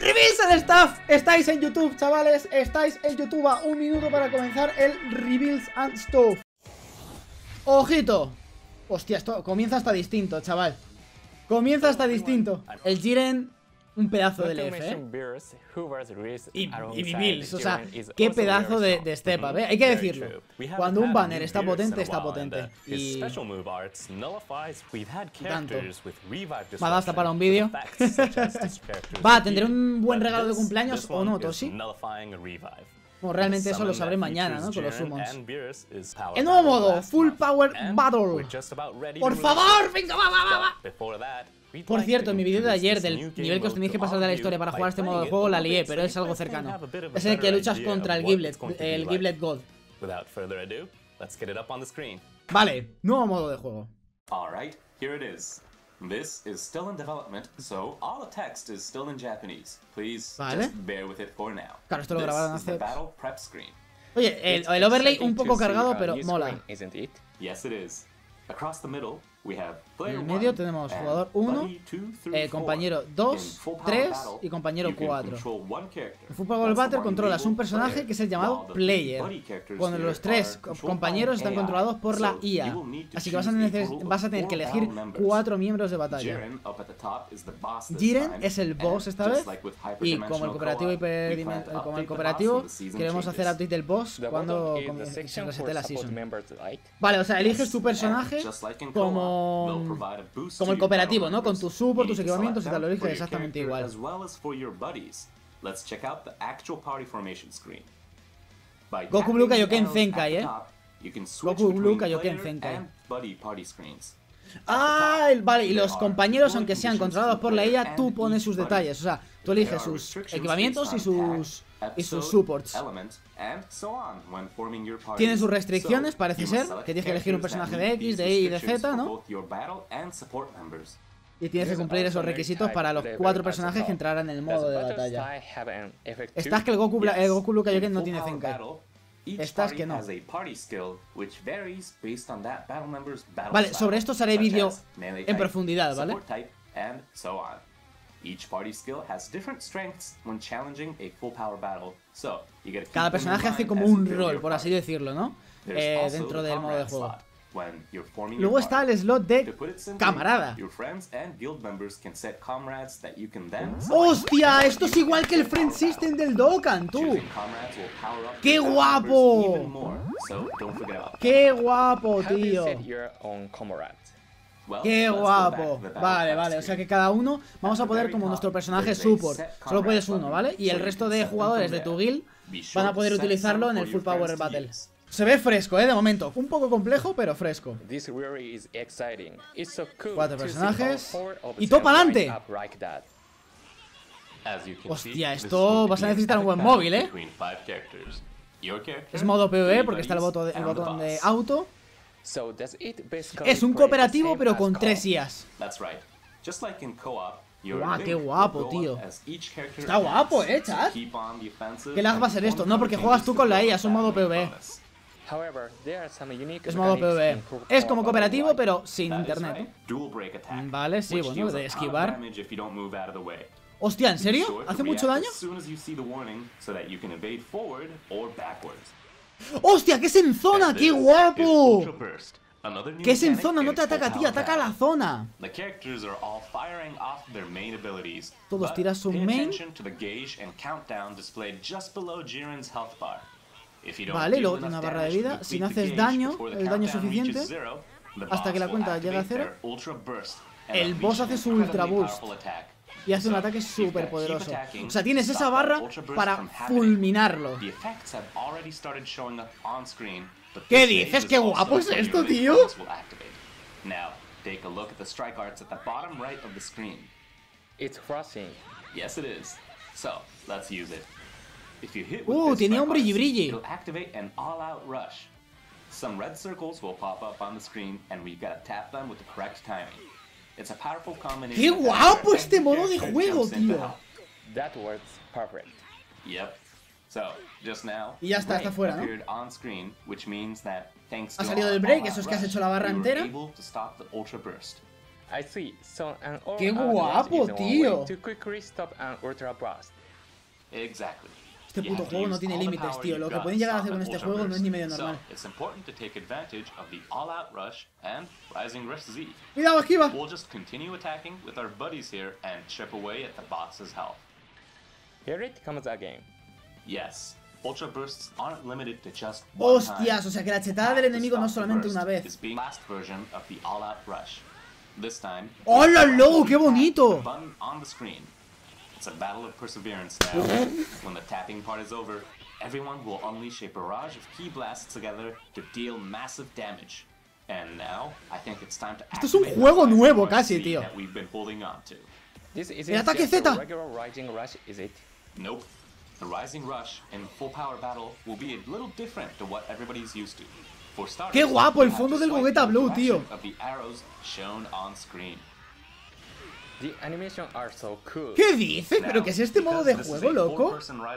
Reveals and Stuff. Estáis en YouTube, chavales. Estáis en YouTube a un minuto para comenzar el Reveals and Stuff. Ojito. Hostia, esto comienza hasta distinto, chaval. Comienza hasta distinto. El Jiren, un pedazo de LF, Y Reveals, o sea, qué pedazo de step up, Hay que decirlo. Cuando un banner está potente, está potente. Y tanto. Va a dar hasta para un vídeo. Va, ¿tendré un buen regalo de cumpleaños o no, Toshi? Bueno, realmente eso lo sabré mañana, ¿no? Con los summons. El nuevo modo, Full Power Battle. Por favor, venga, va. Por cierto, en mi vídeo de ayer del nivel que os tenéis que pasar de la historia para jugar este modo de juego la lié, pero es algo cercano. Es el que luchas contra el Giblet God. Vale, nuevo modo de juego. This is still in development, so all the text is still in Japanese. Please just bear with it for now. Claro, esto lo grabaron hace... Battle prep screen. Oye, el overlay un poco cargado, pero mola. Yes, it is. Across the middle, we have en el medio tenemos jugador 1, compañero 2, 3 y compañero 4. En Full Power Battle controlas un personaje que es el llamado Player, cuando los 3 compañeros están controlados por la IA. Así que vas a tener que elegir 4 miembros de batalla. Jiren es el boss esta vez, y como el cooperativo queremos hacer update del boss cuando se resete la season. Vale, o sea, eliges tu personaje como el cooperativo, ¿no? Con tu support, tus equipamientos y tal, lo eliges exactamente igual. Goku Blue Kaioken Zenkai, Goku Blue Kaioken Zenkai. Ah, vale, y los compañeros, aunque sean controlados por la IA, tú pones sus detalles. O sea, tú eliges sus equipamientos y sus supports. Tienen sus restricciones, parece ser, que tienes que elegir un personaje de X, de Y y de Z, ¿no? Y tienes que cumplir esos requisitos para los 4 personajes que entrarán en el modo de batalla. Estás que el Goku Blue Kaioken no tiene Zenkai. Estás que no. Vale, sobre esto os haré vídeo en profundidad, ¿vale? Cada personaje hace como un rol, por así decirlo, ¿no? Dentro del modo de juego. Luego está el slot de camarada. ¡Hostia! Esto es igual que el Friend System del Dokkan, tú. ¡Qué guapo! ¡Qué guapo, tío! ¡Qué guapo! Vale, o sea que cada uno vamos a poder como nuestro personaje support. Solo puedes uno, ¿vale? Y el resto de jugadores de tu guild van a poder utilizarlo en el Full Power Battle. Se ve fresco, de momento. Un poco complejo, pero fresco. 4 personajes. ¡Y todo para adelante! Hostia, esto vas a necesitar un buen móvil, Es modo PvE porque está el botón de auto. Es un cooperativo, pero con 3 IAs. ¡Guau, qué guapo, tío! Está guapo, chat. ¿Qué lag va a ser esto? No, porque juegas tú con la IA, es un modo PvE. Es modo PvE. Es como cooperativo, pero sin internet. Vale, sí, bueno, de esquivar. Hostia, ¿en serio? ¿Hace mucho daño? ¡Hostia, que es en zona! ¡Qué guapo! Que es en zona, no te ataca a ti, ataca a la zona. Todos tiras su main. Vale, luego tiene una barra de vida. Si no haces daño, el daño suficiente, hasta que la cuenta llegue a 0, el boss hace su ultra boost y hace un ataque súper poderoso. O sea, tienes esa barra para fulminarlo. ¿Qué dices? ¡Qué guapo es esto, tío! Tenía un brilli brilli. ¡Qué guapo este modo de juego, tío! Y ya está fuera, ¿no? Ha salido del break, eso es que has hecho la barra entera. ¡Qué guapo, tío! Este puto juego no tiene límites, tío. Lo que pueden llegar a hacer con este juego no es ni medio normal. ¡Cuidado, esquiva! Hostias, o sea que la chetada del enemigo no solamente una vez. ¡Hola, loco! ¡Qué bonito! It's a battle of perseverance now. When the tapping part is over, everyone will unleash a barrage of ki blasts together to deal massive damage. And now, I think it's time to Esto es un juego nuevo casi, tío. That we've been holding on to. El ataque Z. Nope. The Rising Rush in full power battle will be a little different to what everybody's used to. For starters, ¡Qué guapo el fondo del Gogeta Blue, tío! Of the arrows shown on screen. ¿Qué dices? ¿Pero qué es este modo de juego, loco?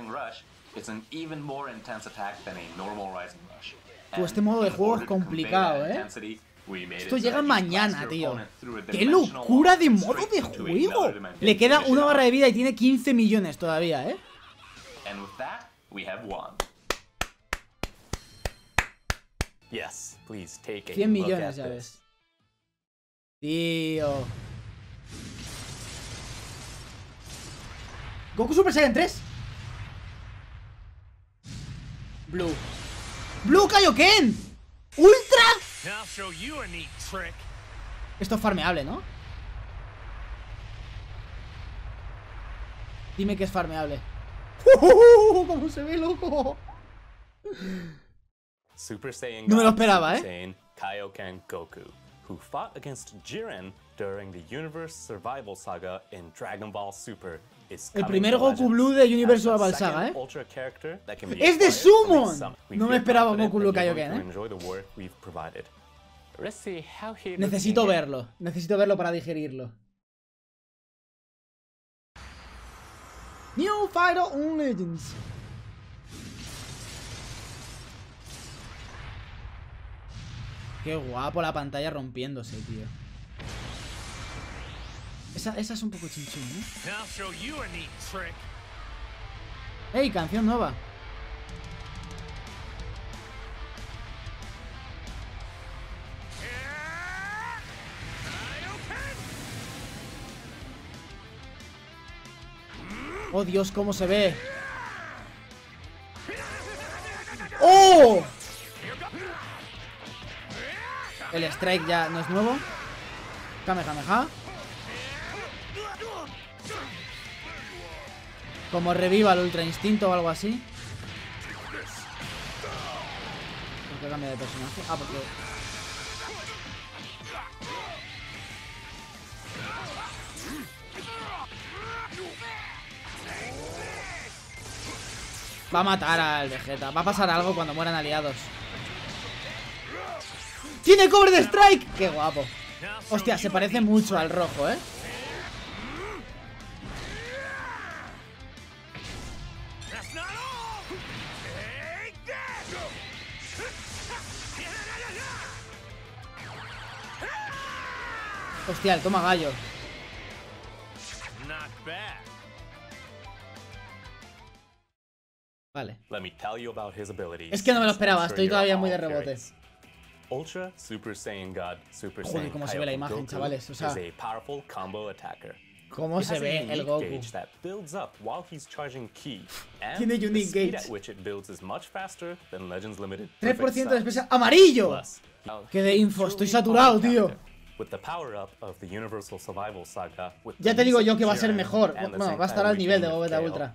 Pues este modo de juego es complicado, ¿eh? Esto llega mañana, tío. ¡Qué locura de modo de juego! Le queda una barra de vida y tiene 15 millones todavía, ¿eh? 100 millones, ya ves. Tío. Goku Super Saiyan 3. Blue. Blue Kaioken. Ultra. Esto es farmeable, ¿no? Dime que es farmeable. ¿Cómo se ve, loco? No me lo esperaba, ¿eh? Kaioken Goku, who fought against Jiren during the Universe Survival Saga in Dragon Ball Super. El primer Goku Blue de Universe Survival Saga, ¿eh? ¡Es de Summon! No me esperaba Goku Blue Kaioken, ¿eh? Necesito verlo. Necesito verlo para digerirlo. New Fighter on Legends. Qué guapo la pantalla rompiéndose, tío. Esa es un poco chinchón, ¿eh? ¡Ey, canción nueva! ¡Oh, Dios, cómo se ve! ¡Oh! El strike ya no es nuevo. Kamehameha. Como reviva el Ultra Instinto o algo así. ¿Por qué cambia de personaje? Ah, porque... Va a matar al Vegeta. Va a pasar algo cuando mueran aliados. ¡Tiene cover de strike! ¡Qué guapo! Hostia, se parece mucho al rojo, ¿eh? Hostia, el toma gallo. Vale. Es que no me lo esperaba, estoy todavía muy de rebote. Ultra Super Saiyan God Super Saiyan. Joder, cómo se ve la imagen, chavales. O sea, cómo se ve el Goku. Tiene unique gauge. 3% de espesa. ¡Amarillo! ¡Qué de info! Estoy saturado, tío. Ya te digo yo que va a ser mejor. Bueno, va a estar al nivel de Gogeta Ultra.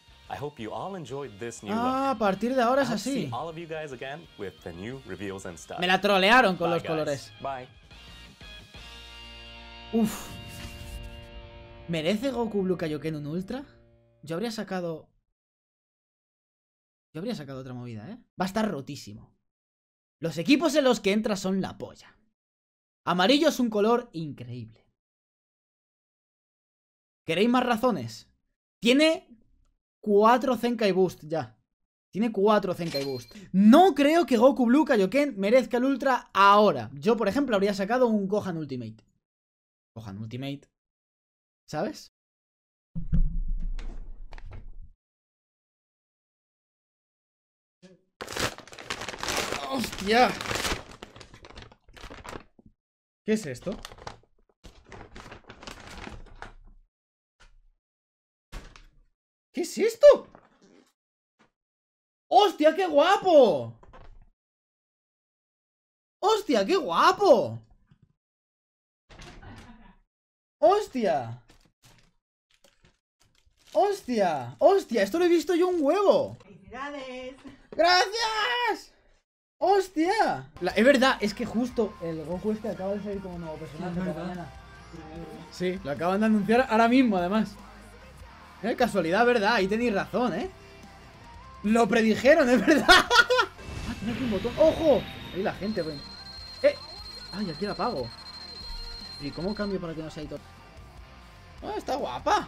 Ah, a partir de ahora es así. Me la trolearon con los colores. Uf. ¿Merece Goku Blue Kaioken un Ultra? Yo habría sacado otra movida, ¿eh? Va a estar rotísimo. Los equipos en los que entra son la polla. Amarillo es un color increíble. ¿Queréis más razones? Tiene 4 Zenkai Boost ya. Tiene 4 Zenkai Boost. No creo que Goku Blue Kaioken merezca el Ultra ahora. Yo, por ejemplo, habría sacado un Gohan Ultimate. Gohan Ultimate. ¿Sabes? ¡Hostia! ¿Qué es esto? ¿Qué es esto? ¡Hostia, qué guapo! ¡Hostia, qué guapo! ¡Hostia! ¡Hostia! ¡Hostia! Esto lo he visto yo un huevo. ¡Felicidades! ¡Gracias! ¡Hostia! Es verdad, es que justo el Goku este acaba de salir como nuevo personaje esta mañana. Sí, lo acaban de anunciar ahora mismo, además. Casualidad, verdad, ahí tenéis razón, ¿eh? Lo predijeron, es verdad. Ah, tiene aquí un botón. ¡Ojo! Ahí la gente, pues. Ay, aquí la apago. ¿Y cómo cambio para que no sea ahí todo? Ah, está guapa.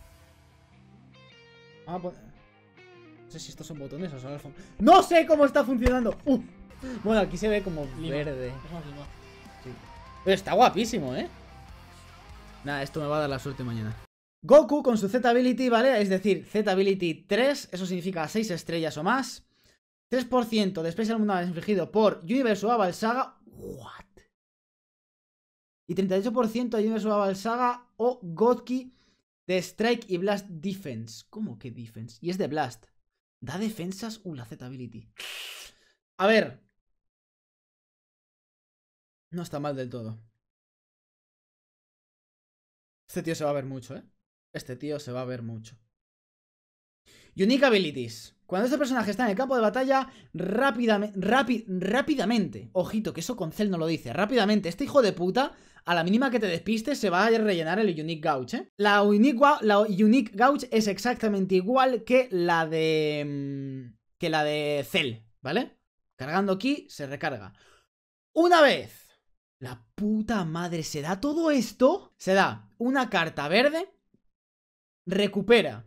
No sé si estos son botones o son alfa. ¡No sé cómo está funcionando! Bueno, aquí se ve como verde. Sí. Pero está guapísimo, ¿eh? Nada, esto me va a dar la suerte mañana. Goku con su Z-Ability, ¿vale? Es decir, Z-Ability 3, eso significa 6 estrellas o más. 3% de Special Move infligido por Universe Oval Saga. ¿What? Y 38% de Universe Oval Saga o Godki de Strike y Blast Defense. ¿Cómo que Defense? Y es de Blast. Da defensas. La Z-Ability. A ver. No está mal del todo. Este tío se va a ver mucho, ¿eh? Este tío se va a ver mucho. Unique Abilities. Cuando este personaje está en el campo de batalla, rápidamente. Ojito, que eso con Cell no lo dice. Rápidamente, este hijo de puta, a la mínima que te despistes, se va a rellenar el Unique Gauge, ¿eh? La Unique Gauge es exactamente igual que la de Cell, ¿vale? Cargando aquí, se recarga. Una vez la puta madre se da todo esto, se da una carta verde, recupera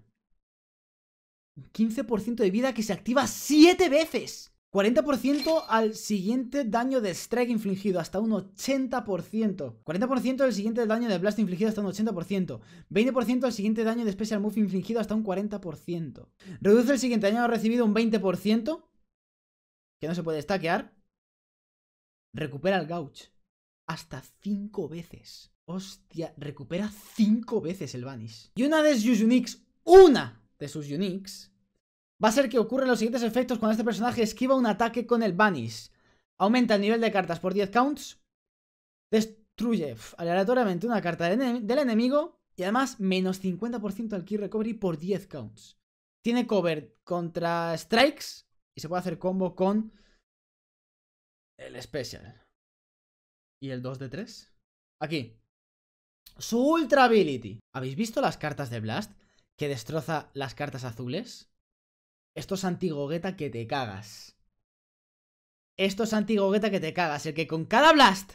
15% de vida que se activa 7 veces. 40% al siguiente daño de Strike infligido hasta un 80%. 40% del siguiente daño de Blast infligido hasta un 80%. 20% al siguiente daño de Special Move infligido hasta un 40%. Reduce el siguiente daño recibido un 20%. Que no se puede stackear. Recupera el Gauge. Hasta 5 veces. Hostia, recupera 5 veces el Vanish. Y una de sus uniques, va a ser que ocurren los siguientes efectos cuando este personaje esquiva un ataque con el Vanish. Aumenta el nivel de cartas por 10 counts. Destruye aleatoriamente una carta del enemigo. Y además, menos 50% al Key Recovery por 10 counts. Tiene cover contra strikes. Y se puede hacer combo con el Special. ¿Y el 2 de 3? Aquí. Su Ultra Ability. ¿Habéis visto las cartas de Blast? Que destroza las cartas azules. Esto es anti-Gogeta que te cagas. Esto es anti-Gogeta que te cagas. El que con cada Blast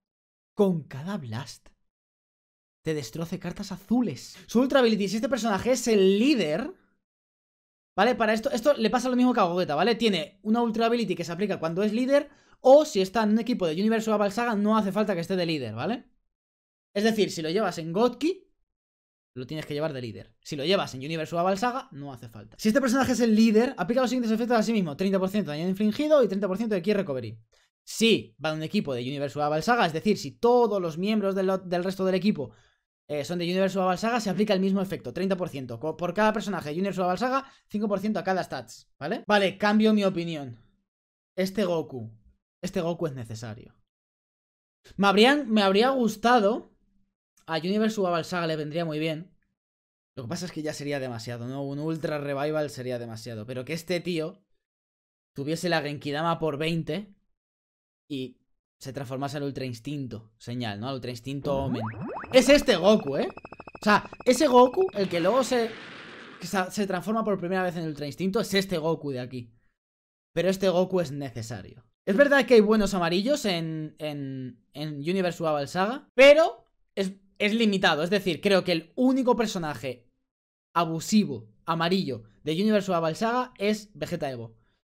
te destroce cartas azules. Su Ultra Ability, si este personaje es el líder, ¿vale? Para esto le pasa lo mismo que a Gogeta, ¿vale? Tiene una Ultra Ability que se aplica cuando es líder, o si está en un equipo de Universe Oval Saga, no hace falta que esté de líder, ¿vale? Es decir, si lo llevas en Godki, lo tienes que llevar de líder. Si lo llevas en Universe Oval Saga, no hace falta. Si este personaje es el líder, aplica los siguientes efectos a sí mismo: 30% de daño infligido y 30% de Key Recovery. Si va en un equipo de Universe Oval Saga, es decir, si todos los miembros del resto del equipo son de Universe Oval Saga, se aplica el mismo efecto: 30% por cada personaje de Universe Oval Saga, 5% a cada stats, ¿vale? Vale, cambio mi opinión. Este Goku es necesario. Me habría gustado. A Universe Oval Saga le vendría muy bien. Lo que pasa es que ya sería demasiado, ¿no? Un Ultra Revival sería demasiado. Pero que este tío tuviese la Genkidama por 20 y se transformase al Ultra Instinto. Señal, ¿no? Al Ultra Instinto Omen. Es este Goku, ¿eh? O sea, ese Goku, el que luego se transforma por primera vez en Ultra Instinto, es este Goku de aquí. Pero este Goku es necesario. Es verdad que hay buenos amarillos en Universe Oval Saga, pero es limitado. Es decir, creo que el único personaje abusivo amarillo de Universe Oval Saga es Vegeta Evo.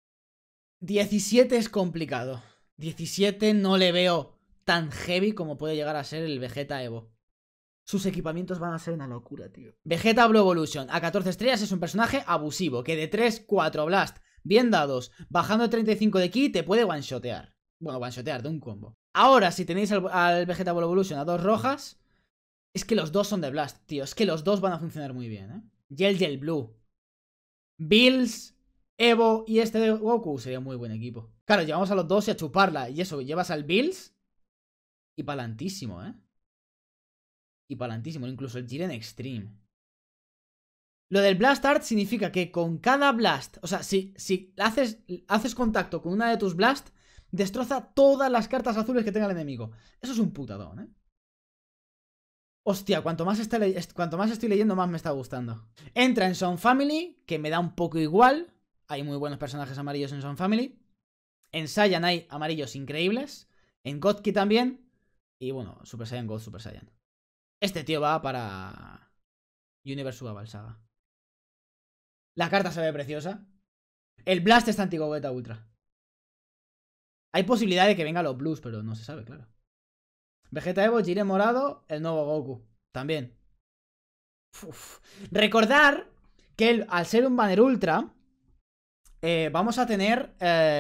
17 es complicado. 17 no le veo tan heavy como puede llegar a ser el Vegeta Evo. Sus equipamientos van a ser una locura, tío. Vegeta Blue Evolution. A 14 estrellas es un personaje abusivo, que de 3, 4 blast bien dados, bajando de 35 de ki, te puede one-shotear. Bueno, one-shotear de un combo. Ahora, si tenéis al Vegeta Blue Evolution a 2 rojas, es que los dos son de blast, tío. Es que los dos van a funcionar muy bien, ¿eh? Yell Blue. Bills, Evo y este de Goku sería un muy buen equipo. Claro, llevamos a los dos y a chuparla. Y eso, llevas al Bills y palantísimo, ¿eh? Y palantísimo, incluso el Jiren Extreme. Lo del Blast Art significa que con cada Blast, o sea, si haces contacto con una de tus Blast, destroza todas las cartas azules que tenga el enemigo. Eso es un putadón, ¿eh? Hostia, cuanto más estoy leyendo, más me está gustando. Entra en Son Family, que me da un poco igual. Hay muy buenos personajes amarillos en Son Family. En Saiyan hay amarillos increíbles. En Godki también. Y bueno, Super Saiyan God, Super Saiyan. Este tío va para Universe Suga Saga. La carta se ve preciosa. El Blast está anti-Gogeta Ultra. Hay posibilidad de que vengan los Blues, pero no se sabe, claro. Vegeta Evo, Jiren morado, el nuevo Goku. También. Uf. Recordar que al ser un banner ultra, vamos a tener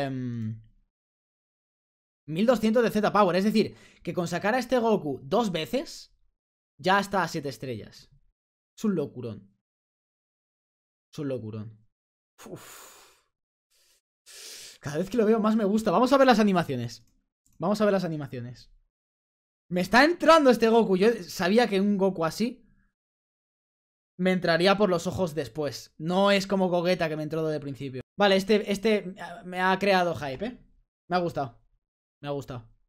1200 de Z Power. Es decir, que con sacar a este Goku 2 veces, ya está a 7 estrellas. Es un locurón. Es un locurón. Uf. Cada vez que lo veo más me gusta. Vamos a ver las animaciones. Vamos a ver las animaciones. Me está entrando este Goku. Yo sabía que un Goku así me entraría por los ojos después. No es como Gogeta que me entró desde el principio. Vale, este me ha creado hype, ¿eh? Me ha gustado. Me ha gustado.